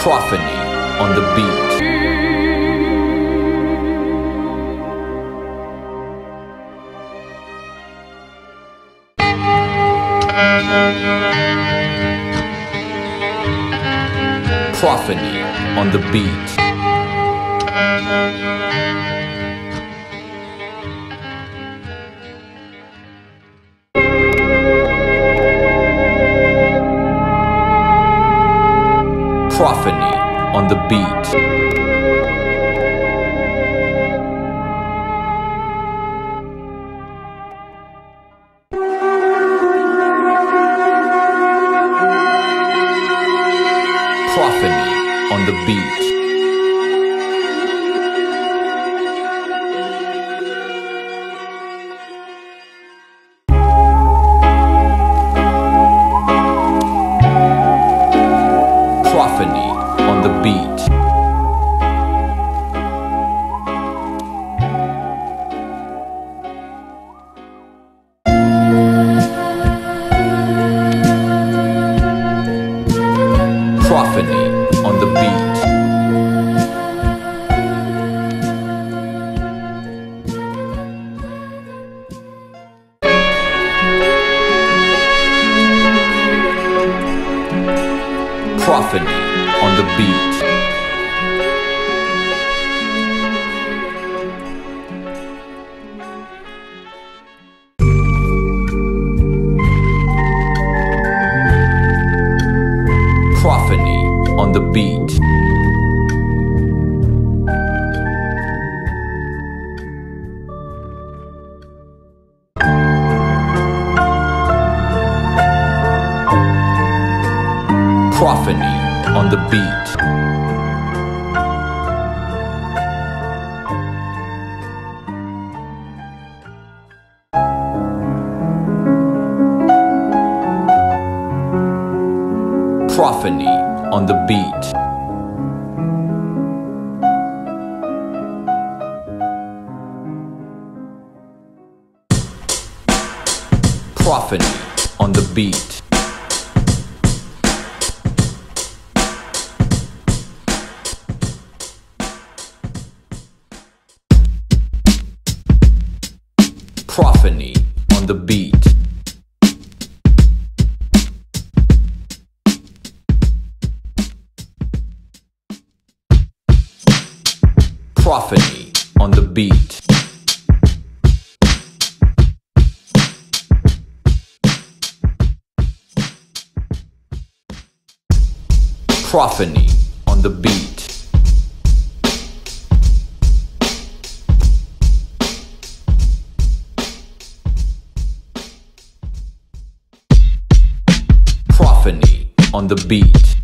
Proffeny on the beat. Proffeny on the beat. Proffeny on the beat. Proffeny on the beat. Proffeny on the beat. Proffeny on the beat. Proffeny on the beat. Proffeny on the beat. Proffeny on the beat. Proffeny on the beat. Proffeny on the beat. Proffeny on the beat. Proffeny on the beat. Proffeny on the beat. Proffeny on the beat.